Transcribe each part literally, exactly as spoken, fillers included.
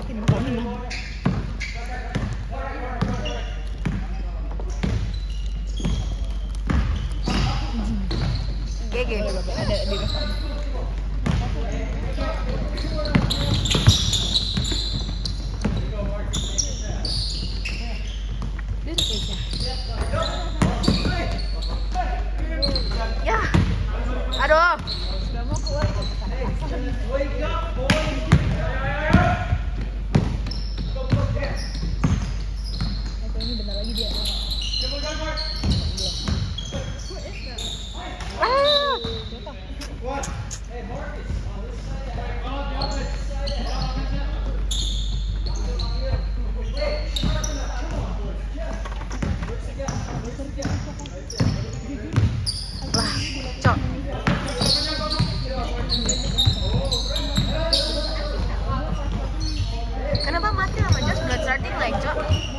yakin bakal menang. G G ada di depan. Ya, aduh. Gak mau keluar. Ini benar lagi dia. Ah. Lah, cok. Kenapa mati sama just blood starting like cok?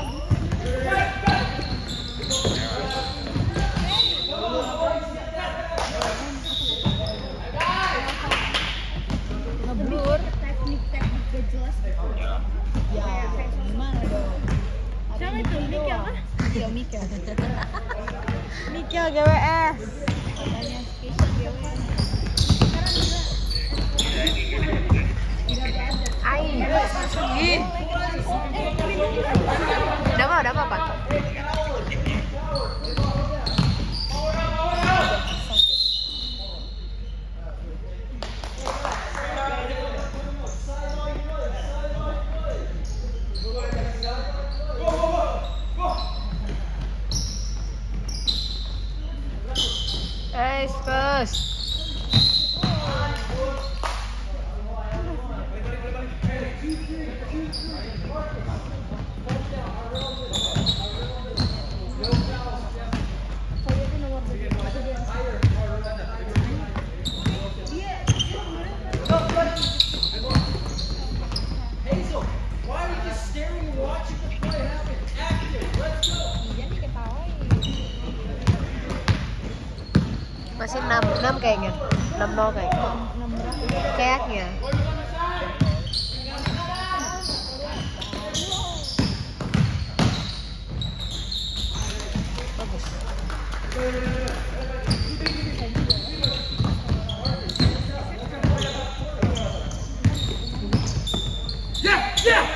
Ngeblur teknik-teknik gak jelas. Ya, gimana dong? Siapa itu? Mikel apa? Iya, Mikel. Mikel G W S. Katanya Kisah G W S. Aing. Ih. Udah apa? Udah apa, Pak? Hey, Spurs. Masih enam enam kayaknya. enam nol kayaknya. Kayaknya. Bagus. Yeah, yeah.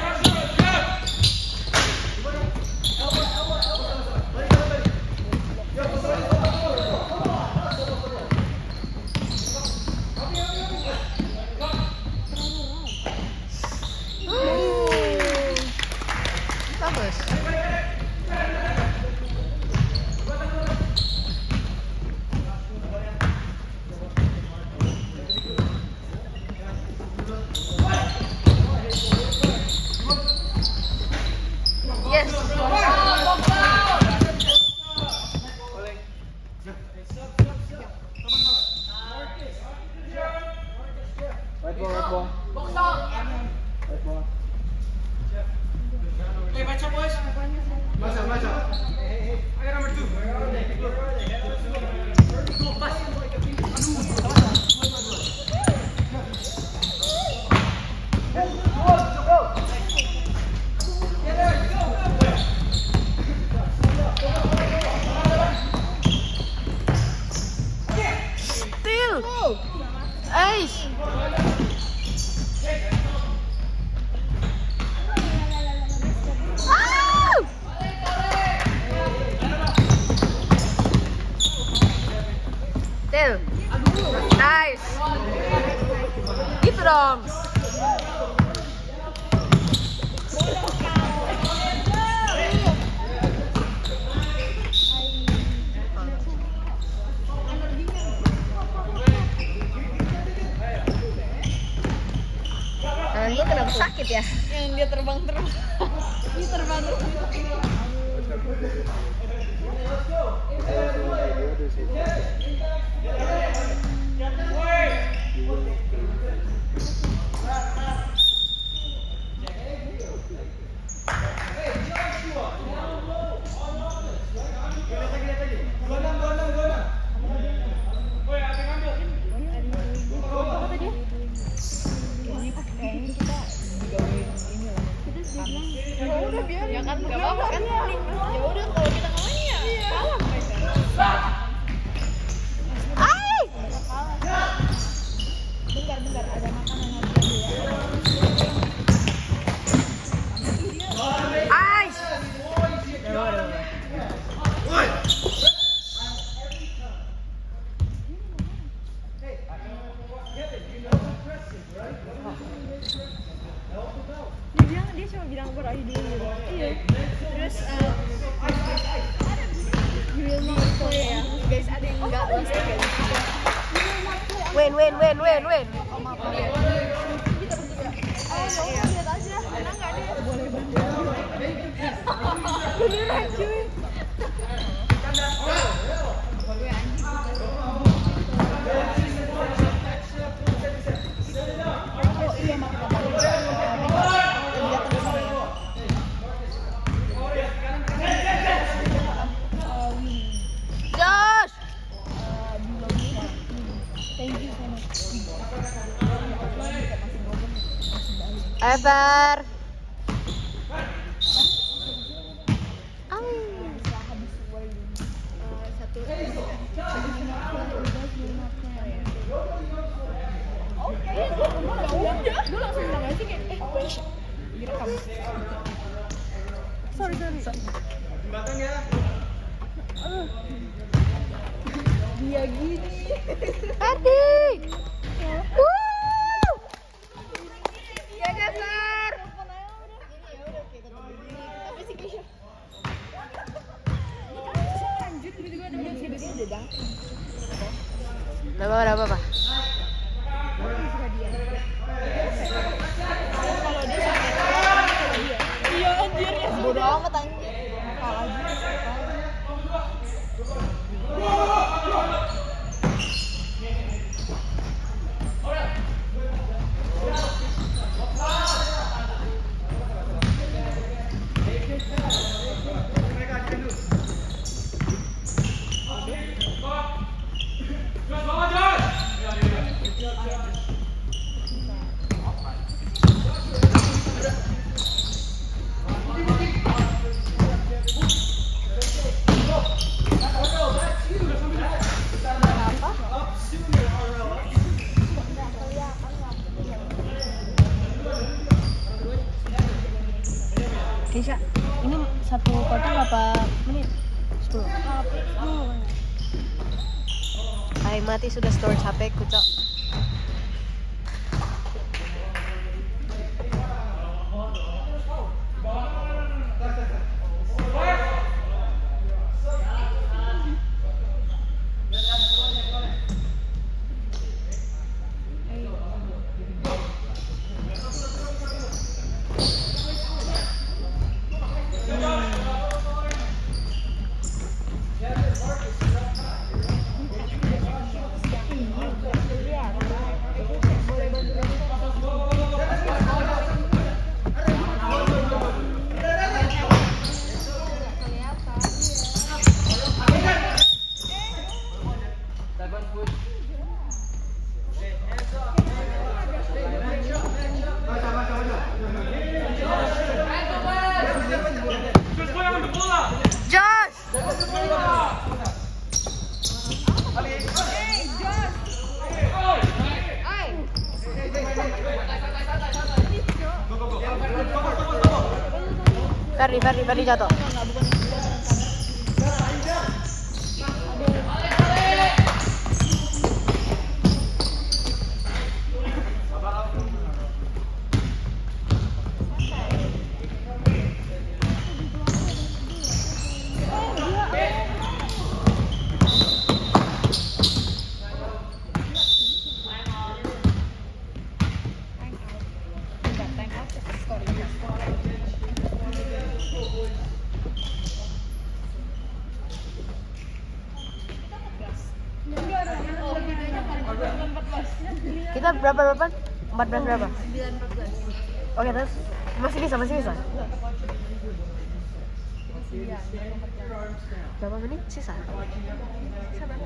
Hey, baca boys. Baca, baca. Ayo nomor two. Pas. Still. Ace. Nice. Gitu dong. Tangan gue kenapa sakit ya? Yang dia terbang-terbang. Ini terbang terus. Kayaknya kita digawin ini lah. Ya udah biar. Ya kan nggak apa-apa kan. Ya udah kalau kita ngomongin ya kalah mereka. Ay! Bentar bentar ada makanan lagi ya. Ay! Dia dia cuma bilang berakhir dulu gitu. Iya. Terus uh, you will not play ya. Guys ada yang enggak lost ya guys. Win win win win win. Oh maaf. Oh ya udah lihat aja. Menang enggak dia? Boleh banget. Beneran cuy. Oh iya maaf. Josh. Thank you so much. Ever. Satu. Oke, udah, gue langsung bilang aja kayak, eh, direkam. Sorry, sorry. Jembatan ya. Dia gini. Adik. Wuh. Ya kasar. Tapi sih Keisha. Lanjut tiba-tiba ada yang tiba-tiba udah datang. Gak apa-apa, gak apa-apa. Kalau dia sampai dia. Iya anjir ya. Bodoh amat anjir. Kalah juga. Keisha, ini satu kotak berapa menit? sepuluh. Ay, mati sudah storage H P ku, Cok. Ferdi, Ferdi, Ferdi jatuh. Kita berapa berapa? empat belas berapa? sembilan empat belas. Oke, terus masih bisa, masih bisa. Berapa menit sisa?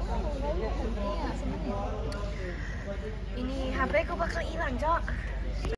Ini H P ku bakal hilang, Cok.